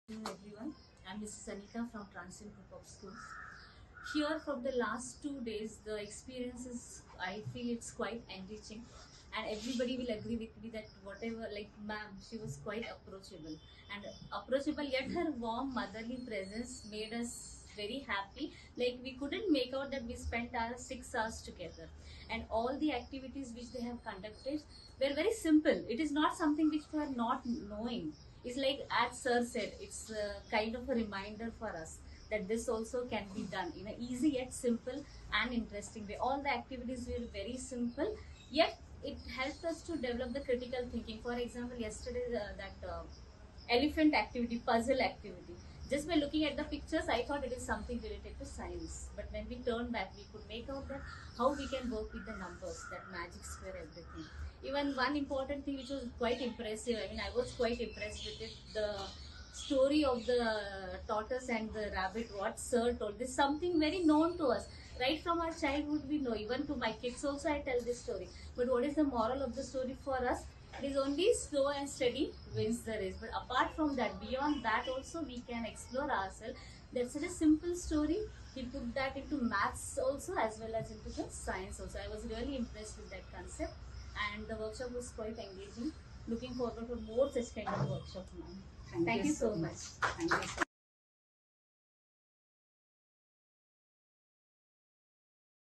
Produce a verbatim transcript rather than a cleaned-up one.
Everyone, I'm Missus Anika from Transient Group of Schools. Here from the last two days, the experience is, I feel it's quite enriching, and everybody will agree with me that whatever, like ma'am, she was quite approachable and approachable, yet her warm motherly presence made us very happy. Like we couldn't make out that we spent our six hours together, and all the activities which they have conducted were very simple. It is not something which we are not knowing. It's like, as sir said, it's a kind of a reminder for us that this also can be done in an easy yet simple and interesting way. All the activities were very simple, yet it helped us to develop the critical thinking. For example, yesterday uh, that uh, elephant activity, puzzle activity. Just by looking at the pictures, I thought it is something related to science. But when we turned back, we could make out that how we can work with the numbers, that magic square, everything. Even one important thing which was quite impressive, I mean, I was quite impressed with it, the story of the tortoise and the rabbit, what sir told. This is something very known to us. Right from our childhood we know, even to my kids also I tell this story. But what is the moral of the story for us? It is only slow and steady wins the race. But apart from that, beyond that also we can explore ourselves. That's such a simple story. He put that into maths also as well as into the science also. I was really impressed with that concept, and the workshop was quite engaging. Looking forward for more such kind of workshop now. Thank, Thank you you so so much. much. Thank you so